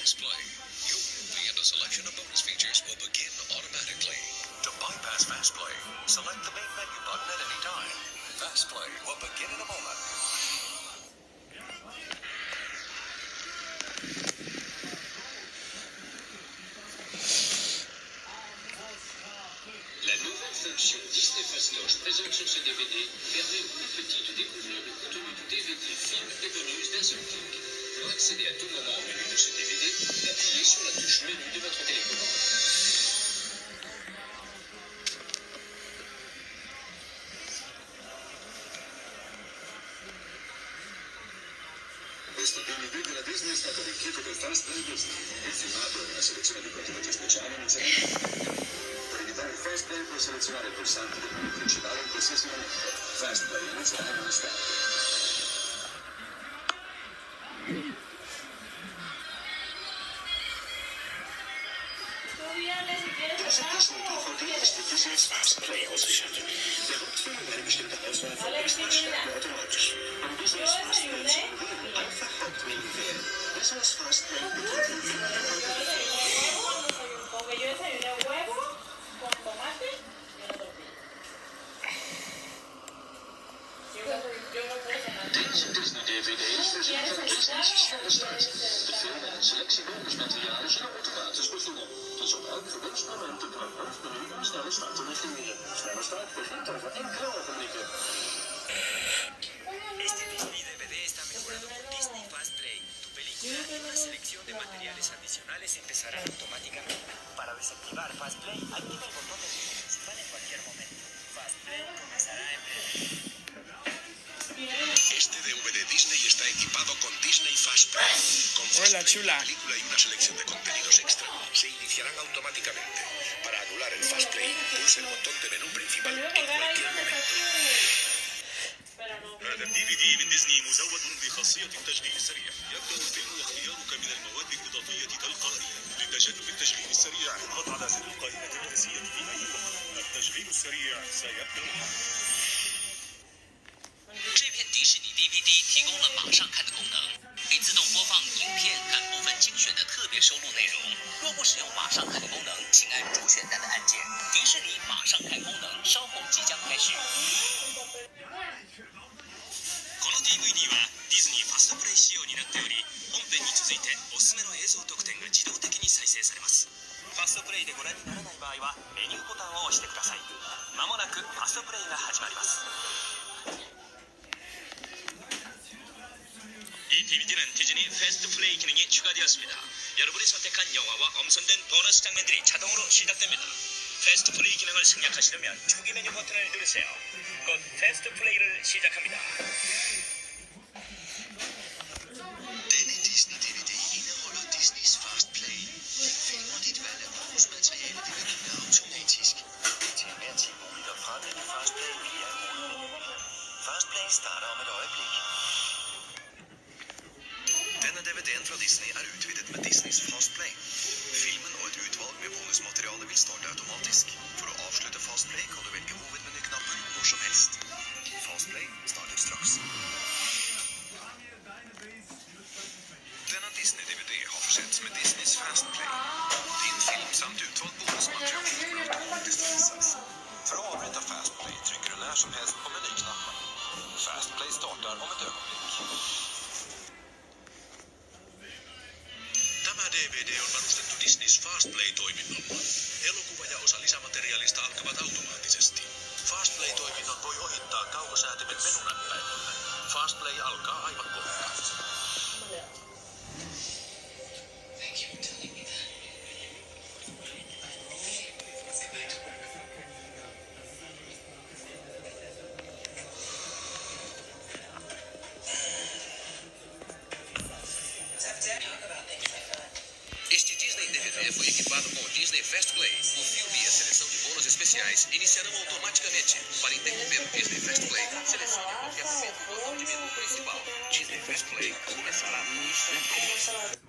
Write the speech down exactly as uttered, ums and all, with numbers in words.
Fast Play. Your movie and a selection of bonus features will begin automatically. To bypass Fast Play, select the main menu button at any time. Fast Play will begin in a moment. La nouvelle fonction Disney Fastoche présente sur ce D V D permet aux plus petits de découvrir le contenu du D V D, film et bonus d'un seul clic. Pour accéder à tout moment au menu de ce D V D, appuyez sur la touche menu de votre télécommande. Questo D V D della Disney è stato arricchito del Fast Play Disney. Il filmato e una selezione di contenuti speciali iniziali. Per evitare il Fast Play puoi selezionare il pulsante del menu principale in qualsiasi momento. Fast Play inizierà in un istante. Disney's Fast Play ausgeschaltet. Der Hauptfilm und eine bestimmte Auswahl von Extras starten automatisch. Um Disney's Fast Play zu aktivieren, einfach Hauptmenü wählen. Disney's Fast Play beginnt in Deze Disney D V D is voorzien van Disney's snelle start. De film en een selectie bonusmaterialen zijn automatisch beginnen. Dus op elk gewenst moment het hoofdmenu om snelle start te activeren. Snelle start begint over enkele ogenblikken. Este Disney D V D está mejorado por Disney Fast Play. Tu película y una selección de materiales adicionales empezarán automáticamente. Para desactivar Fast Play, activa el botón de menú principal en cualquier momento. Fast Play comenzará en breve. Este D V D Disney está equipado con Disney Fast Play. Con Fast Hola, Play, chula. la película y una selección de contenidos extra se iniciarán automáticamente. Para anular el Fast Play, pulse el botón de menú principal en cualquier momento. هذا الدي في دي من ديزني مزود بخاصية التشغيل السريع. يبدأ الفيلم واختيارك من المواد الإضافية تلقائيا. لتجنب التشغيل السريع اضغط على زر القائمة الرئيسية في أي وقت. التشغيل السريع سيبدأ. 这片迪士尼 D V D 提供了马上看的功能，可以自动播放影片看部分精选的特别收录内容。若不使用马上看的功能，请按主选单的按键。迪士尼马上看功能稍後即將開始。この ディーブイディー はディズニーファストプレイ仕様になっており、本編に続いておすすめの映像特典が自動的に再生されます。ファストプレイでご覧にならない場合はメニューボタンを押してください。まもなくファストプレイが始まります。 이 디비디는 디즈니 패스트 플레이 기능이 추가되었습니다. 여러분이 선택한 영화와 엄선된 보너스 장면들이 자동으로 시작됩니다. 패스트 플레이 기능을 생략하시려면 초기 메뉴 버튼을 누르세요. 곧 패스트 플레이를 시작합니다. Denne Disney D V D indeholder Disneys Fast Play. Film og dit valg af bonusmateriale vil begynde automatisk. Til enhver tid muligt at fravælge Fast Play via hovedmenuen. Fast Play starter om et øjeblik. Denne D V D-en fra Disney er utvidet med Disneys Fast Play. Filmen og et utvalg med bonusmateriale vil starte automatisk. For å avslutte Fast Play kan du velge hovedmenyknappen når som helst. Fast Play starter straks. Denne Disney-D V D har forsetts med Disneys Fast Play. Din film samt utvalgt bonusmateriale kommer automatisk visas. For å avbryta Fast Play trycker du när som helst på menyknappen. Fast Play startar om et øyeblikk. Tämä D V D on varustettu Disneys Fast Play-toiminnolla. Elokuva ja osa lisämateriaalista alkavat automaattisesti. Fast Play-toiminnon voi ohittaa kaukosäätimen menunäppäimellä. Fast Play alkaa aivan kohta. Este Disney D V D foi equipado com o Disney Fast Play. O filme e a seleção de bônus especiais iniciarão automaticamente. Para interromper o Disney Fast Play, selecione a qualquer momento o botão de menu principal. Disney Fast Play começará no instante.